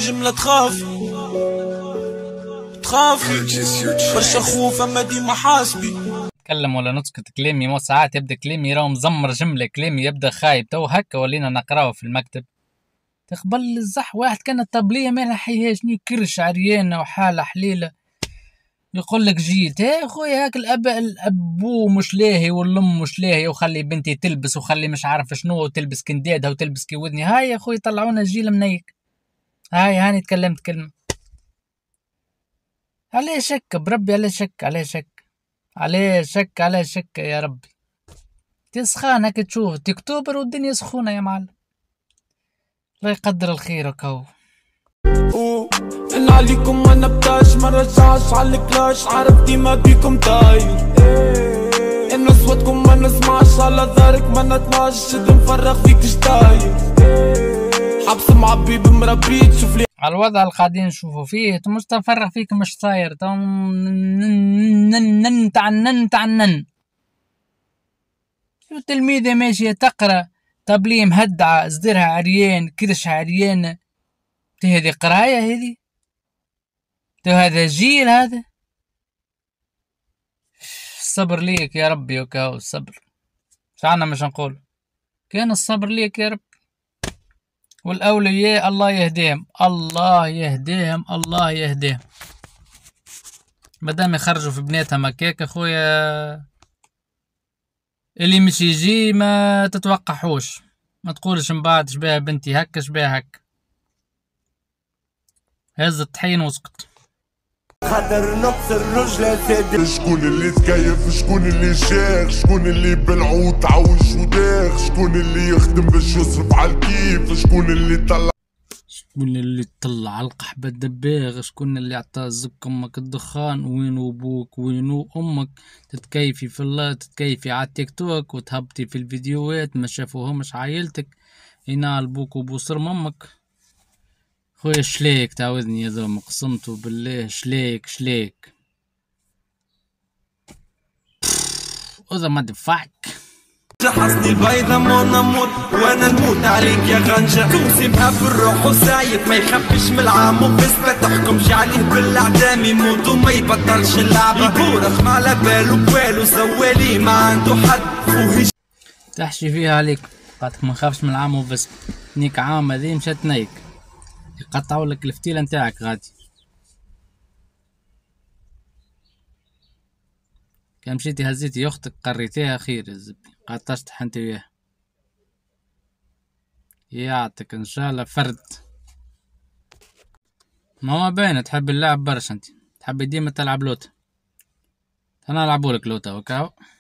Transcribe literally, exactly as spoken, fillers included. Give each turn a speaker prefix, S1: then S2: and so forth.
S1: الجملة تخاف تخاف برشا خوف اما ديما حاسبي.
S2: تكلم ولا نسكت كلامي مو ساعات يبدا كلامي راهو مزمر جملة، كلامي يبدا خايب. تو هكا ولينا نقراو في المكتب تقبل الزح واحد كان الطبلية ما لحيهاش كرش عريانة وحالة حليلة يقول لك جيت يا خويا هاك الاب الابو مش لاهي والام مش لاهي وخلي بنتي تلبس وخلي مش عارف شنو وتلبس كندادها وتلبس كي ودني. هاي يا خويا طلعونا الجيل منيك. هاي هاني تكلمت كلمة عليه شك بربي، عليه شك عليه شك عليه شك عليه شك يا ربي. تسخان هكا تشوف تكتوبر والدنيا سخونة يا معلم. الله يقدر الخير وكو.
S1: إن عليكم ما نبتاش ما رجعش على الكلاش عارف ديما بيكم داير. إن صوتكم ما نسمعش على ظهرك ما نطمعش شد نفرغ فيك شداير. حبس معبي بمربي تشوف لي
S2: على الوضع اللي قاعدين نشوفوا فيه مش تفرغ فيك مش صاير نن تعنن تعنن. شو تلميذة ماشية تقرا طبلية مهدعة صدرها عريان كرشها عريانة. هذه قراية هذه؟ تو هذا جيل هذا؟ الصبر ليك يا ربي وكاو الصبر. شعنا مش نقول كان الصبر ليك يا رب. والأولياء الله يهديهم الله يهديهم الله يهديهم. مادام يخرجوا في بناتها مكاك اخويا اللي مش يجي ما تتوقعوش، ما تقولش من بعد شبيه بنتي هكا شبيه هكا. هز الطحين واسكت.
S3: خاطر نقص الرجلة ثابت. شكون اللي تكيف شكون اللي شاغ شكون اللي بالعود تعوش وداغ شكون اللي يخدم باش يصرف على الكيف شكون اللي طلع
S2: شكون اللي طلع القحبة الدباغ شكون اللي عطى زك امك الدخان وينو ابوك وينو امك. تتكيفي في الله تتكيفي على التيك توك وتهبطي في الفيديوهات ما شافوهمش عائلتك ينال بوك وبوصر امك. خويا شليك تعوذني يا ذوم قسمتو بالله شليك شليك وذا ما دفعك.
S1: حصني البيضة مو نموت وانا نموت عليك يا غنجة. كوسي بها بالروح وسايب ما يخبش من العام وبس ما تحكمش عليه بالاعدام يموت وما يبطلش اللعبة. يبورخ ما على بالو بوالو سوالي ما عنده حد فوهش
S2: تحشي فيها عليك قالتك ما نخافش من العام وبس. نيك عام هذي مشات نيك يقطعوا لك الفتيلة نتاعك غادي. كان مشيتي هزيتي اختك قريتيها خير يا زبي قطشت حنتي وياها. يعطيك ان شاء الله فرد. ما هو باين تحب اللعب برشا انت تحبي ديما تلعب لوتا. انا العبولك لوتا وكاو.